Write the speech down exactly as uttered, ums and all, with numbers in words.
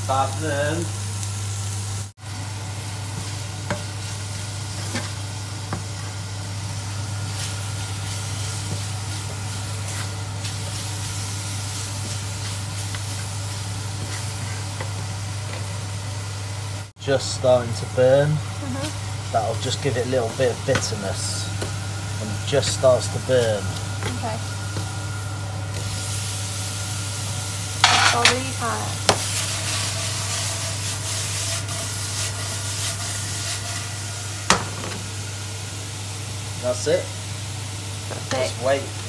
Good afternoon. Just starting to burn. Mm-hmm. That'll just give it a little bit of bitterness and it just starts to burn. Okay. Already hot. That's it. That's Just it. wait.